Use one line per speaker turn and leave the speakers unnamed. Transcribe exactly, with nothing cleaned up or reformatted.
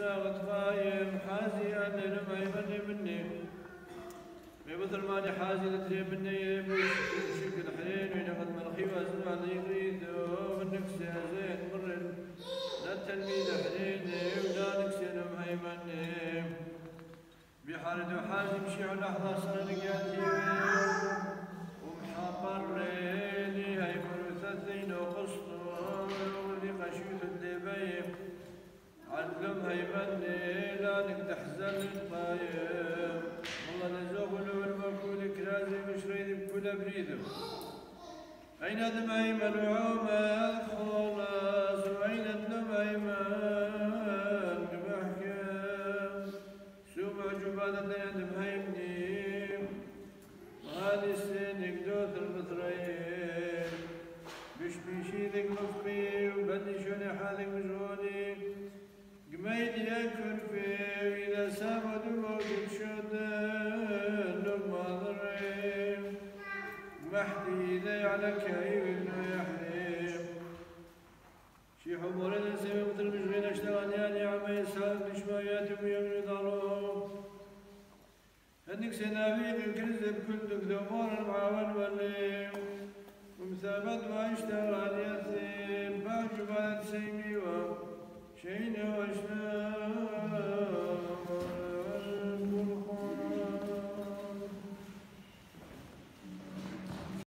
ساغت غايم حازي أنا لما يمني مني بمثل ما أنا حازي لتري مني بشكل الحنين وينقد ملخي وازن على يريد ومنك زين مرن لا التلميذ حنيني ولا نكسي لما يمني بحارة وحازي مشي على لحظة صار لقياتي ومحاقر ليلي هاي ثلاثين وقصتهم واللي قشيت الدبيب علم هيمني لا نقدح زل الطايب والله نزوغ له المكول كرازي مشريد بكل بريده أين دم أيمن وعومة خلاص وأين دم أيمن بحكم سومع جبادة يدم هيمني وهذه السن يقدوث المثرين مش بيشي ذيك مفقي وبدي شوني حالك مجهولي قميدي أكل فيه وإذا سامد موجود شدن لما ضريم محدي إذا على كايب إنه يحرم شي حمور الإنسان مثل مجرين أشتغل يعني عم يسهل بشويات ويمني ضروب هنك سنابيل الكرزب كل دمور المعاون والليم ومثابت واشتغل على اليثيم باجبات سيميوة شيني واشتغل